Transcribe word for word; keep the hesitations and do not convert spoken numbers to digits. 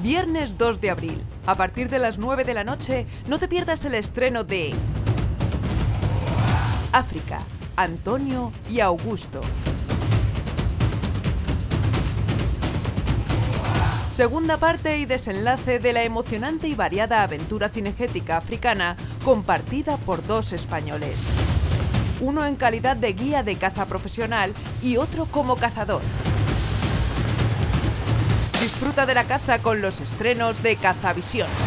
Viernes dos de abril, a partir de las nueve de la noche, no te pierdas el estreno de África, Antonio y Augusto. Segunda parte y desenlace de la emocionante y variada aventura cinegética africana compartida por dos españoles. Uno en calidad de guía de caza profesional y otro como cazador. Disfruta de la caza con los estrenos de Cazavisión.